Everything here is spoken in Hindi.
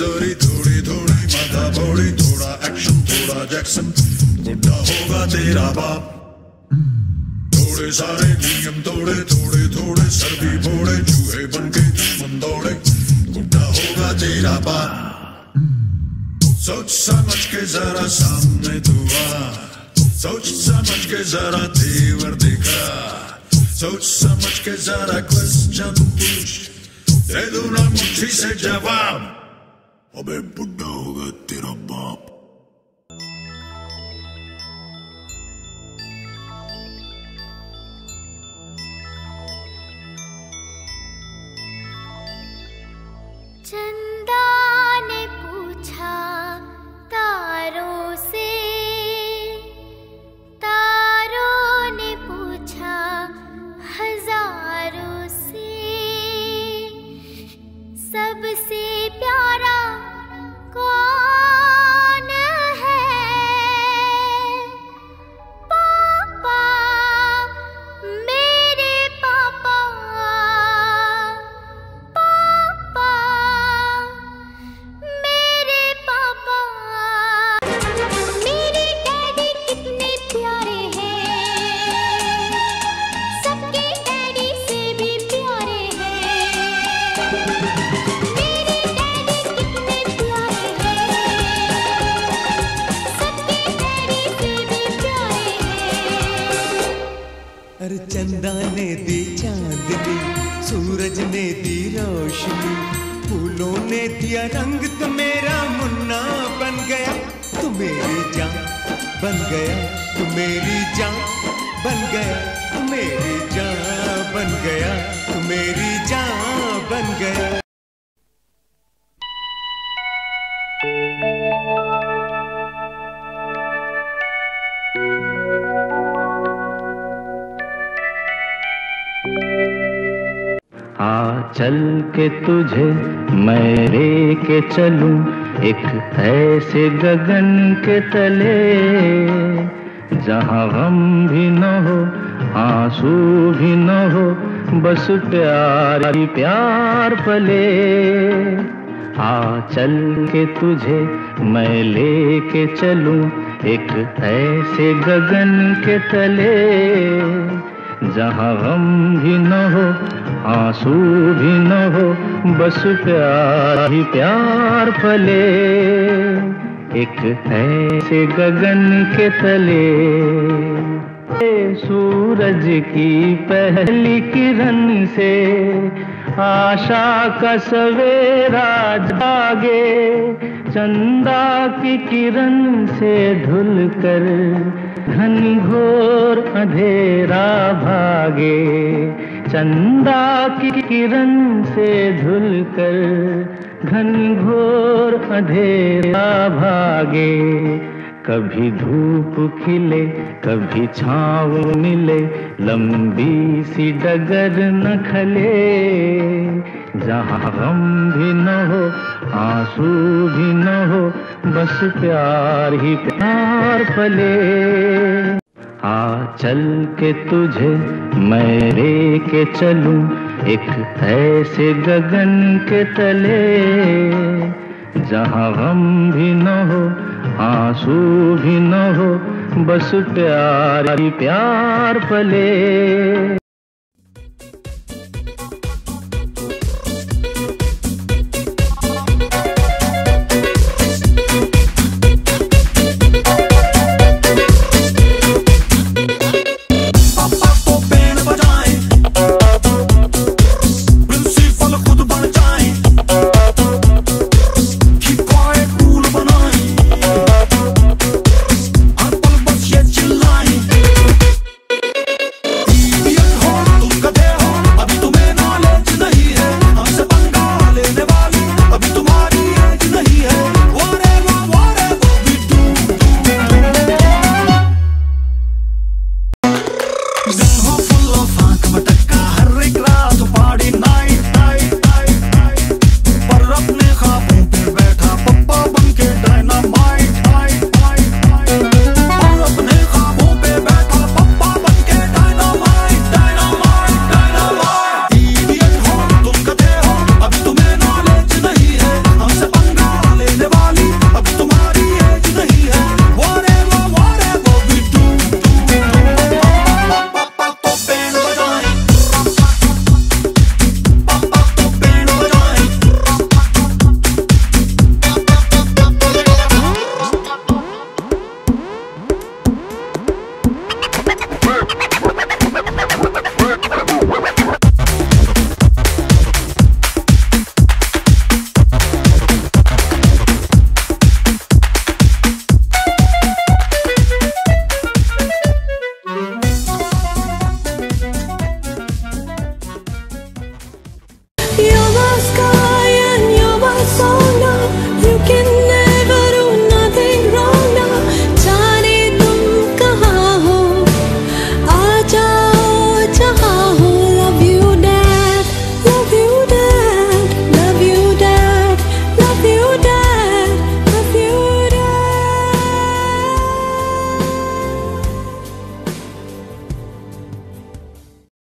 जोरी थोड़ी थोड़ी माथा फोड़ी, थोड़ा एक्शन थोड़ा जैक्सन, बुढ़ा होगा तेरा बाप। थोड़े सारे नियम तोड़े, थोड़े थोड़े सर भी फोड़े, चूहे बनके दुश्मन दौड़े, बुढ़ा होगा तेरा बाप। सोच समझ के जरा सामने तू आ, सोच समझ के जरा तेवर दिखा, सोच समझ के जरा क्वेश्चन पूछ, दे दो ना मुट्ठी से जवाब, अबे बुढ़ा होगा तेरा बाप। चंदा ने पूछा तारों से, तारों ने पूछा हजारों से, सबसे प्यारा कौन है? पापा, मेरे पापा, पापा, मेरे पापा। मेरे डैडी कितने प्यारे हैं, सबके डैडी से भी प्यारे हैं। मेरे डैडी कितने प्यारे हैं, सबके डैडी से भी प्यारे हैं। अरे चंदा ने दी चांदनी, सूरज ने दी रोशनी, फूलों ने दिया रंग, तो मेरा मुन्ना बन गया। तू मेरी जान बन गया, तू मेरी जान बन गया, तू मेरी जान बन गया, तू मेरी जान बन गया। हाँ चल के तुझे मैं लेके चलूं एक ऐसे गगन के तले, जहाँ गम भी न हो आंसू भी न हो, बस प्यार ही प्यार पले। हाँ चल के तुझे मैं लेके चलूं एक ऐसे गगन के तले, जहाँ गम भी न हो आंसू भी न हो, बस प्यार ही प्यार पले। एक ऐसे गगन के तले, सूरज की पहली किरण से आशा का सवेरा जागे, चंदा की किरण से धुलकर घनघोर अंधेरा भागे, चंदा की किरण से धुलकर घनघोर अंधेरा भागे। कभी धूप खिले कभी छाँव मिले, लंबी सी डगर न खले, जहाँ गम भी न हो आंसू भी न हो, बस प्यार ही प्यार पले। हाँ चल के तुझे मैं लेके चलूं एक ऐसे गगन के तले, जहाँ गम भी न हो आंसू भी न हो, बस प्यार ही प्यार पले।